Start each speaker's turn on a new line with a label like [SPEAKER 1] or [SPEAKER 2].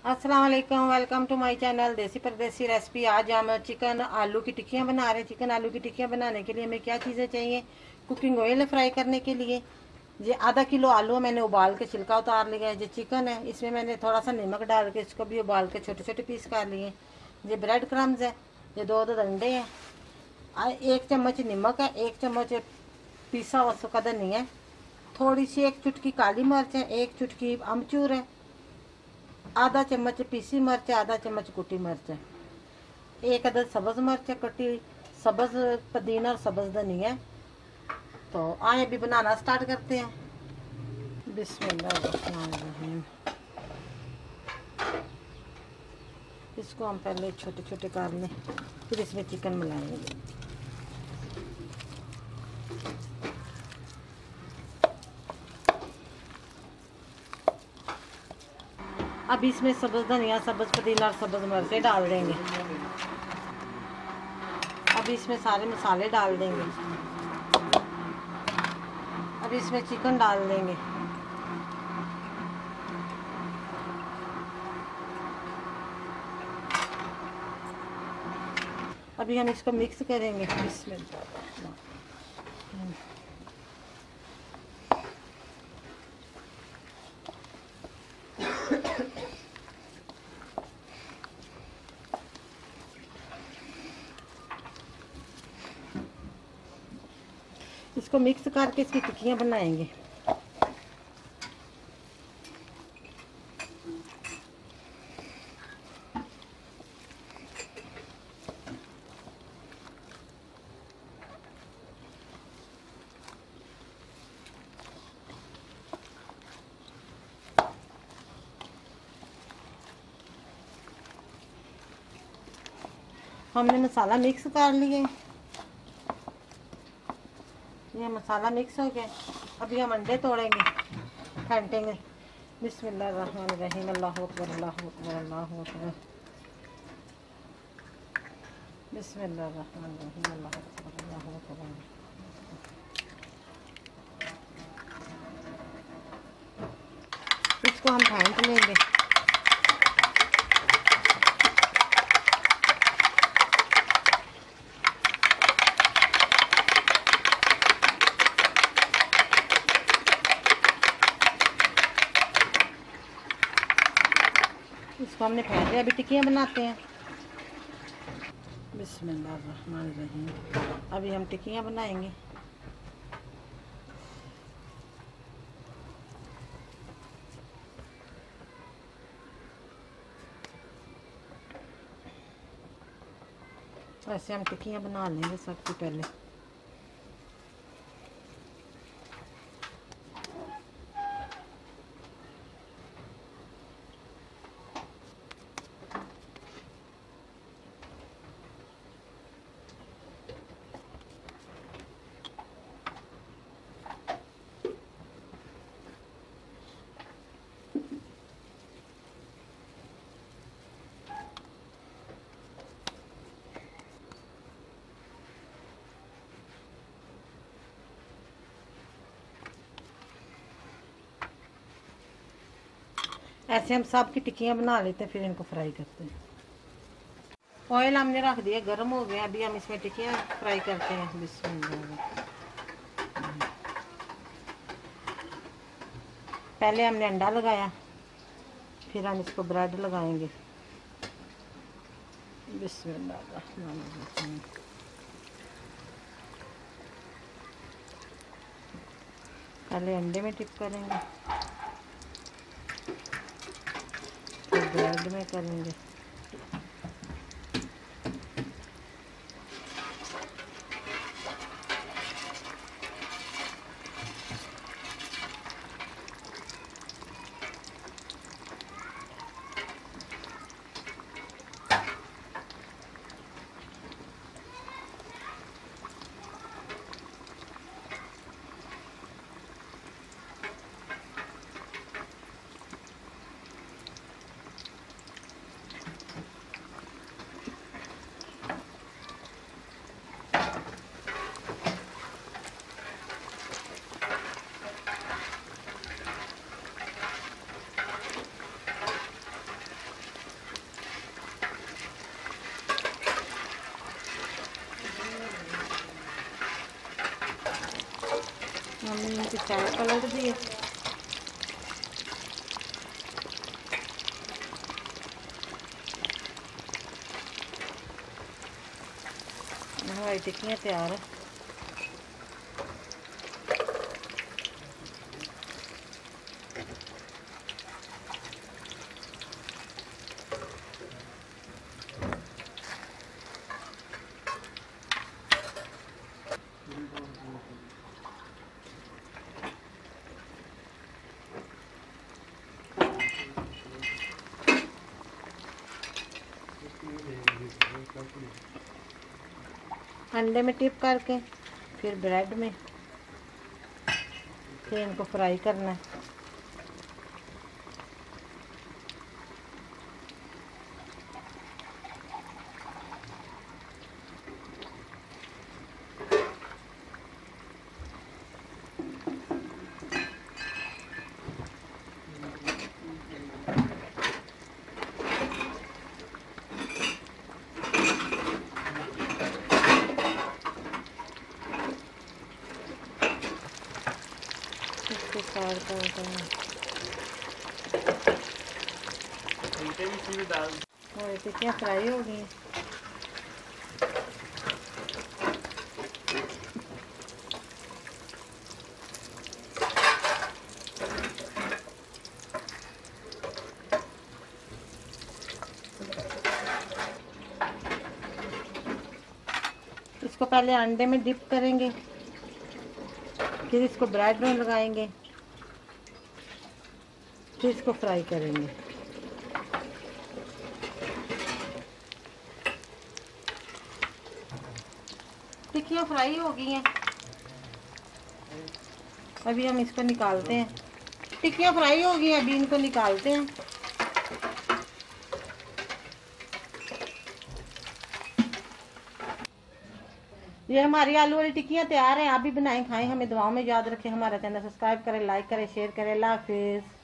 [SPEAKER 1] अस्सलाम वालेकुम, welcome to my channel देसी परदेसी रेसिपी। आज हम चिकन आलू की टिक्कियाँ बना रहे हैं। चिकन आलू की टिक्कियाँ बनाने के लिए हमें क्या चीज़ें चाहिए? कुकिंग ऑयल फ्राई करने के लिए ये आधा किलो आलू मैंने उबाल के छिलका उतार लिया है। जो चिकन है इसमें मैंने थोड़ा सा नमक डाल के इसको भी उबाल के छोटे छोटे पीस कर लिए। ये ब्रेड क्रम्स है, ये दो अंडे हैं, 1 चम्मच नमक है, 1 चम्मच पिसा हुआ सूखा धनिया है, थोड़ी सी 1 चुटकी काली मिर्च है, 1 चुटकी अमचूर है, आधा चम्मच पीसी मिर्च है, आधा चम्मच कुटी मिर्च है, 1 अदद सब्ज मिर्च है कटी, सब्ज पुदीना और सब्ज धनिया है। तो आए अभी बनाना स्टार्ट करते हैं। बिस्मिल्लाहिर्रहमानिर्रहीम। इसको हम पहले छोटे छोटे कर लें, फिर इसमें चिकन मिलाएंगे। अब इसमें सब्ज धनिया, सब्ज पुदीना और सब्ज मिर्चें डाल देंगे। अब इसमें सारे मसाले डाल देंगे। अब इसमें चिकन डाल देंगे। अभी हम इसको मिक्स करेंगे। बिस्मिल्लाह। इसको मिक्स करके इसकी टिक्कियाँ बनाएंगे। हमने मसाला मिक्स कर लिए, ये मसाला मिक्स हो गया। अभी हम अंडे तोड़ेंगे, फेंटेंगे। बिस्मिल्लाहिर्रहमानिर्रहीम। अल्लाहु अकबर, अल्लाहु अकबर, अल्लाहु अकबर। बिस्मिल्लाहिर्रहमानिर्रहीम, अल्लाहु अकबर, अल्लाहु अकबर। इसको हम फेंट लेंगे। इसको हमने फेंट लिया, अभी टिक्कियाँ बनाते हैं। बिस्मिल्लाहिर्रहमानिर्रहीम। अभी हम टिक्कियाँ बनाएंगे। ऐसे हम टिक्कियाँ बना लेंगे सबसे पहले। ऐसे हम सब की टिक्कियाँ बना लेते हैं, फिर इनको फ्राई करते हैं। ऑयल हमने रख दिया, गर्म हो गया। अभी हम इसमें टिक्कियाँ फ्राई करते हैं। बिस्मिल्लाह। पहले हमने अंडा लगाया, फिर हम इसको ब्रेड लगाएंगे। बिस्मिल्लाह। पहले अंडे में टिप करेंगे, फिर ब्रेड में करेंगे। साइड पलट दिए। हमारी टिक्कियाँ तैयार है। अंडे में टिप करके फिर ब्रेड में फिर इनको फ्राई करना है। इसको काट कर और टिक्कियाँ फ्राई हो गई। इसको पहले अंडे में डिप करेंगे, फिर इसको ब्रेड में लगाएंगे, फिर इसको फ्राई करेंगे। टिक्कियाँ फ्राई हो गई हैं, अभी हम इसको निकालते हैं। टिक्कियाँ फ्राई हो गई हैं, अभी इनको निकालते हैं। ये हमारी आलू वाली टिक्कियाँ तैयार हैं। आप भी बनाएं, खाएं, हमें दुआओं में याद रखें। हमारा चैनल सब्सक्राइब करें, लाइक करें, शेयर करें। अल्लाह हाफिज़।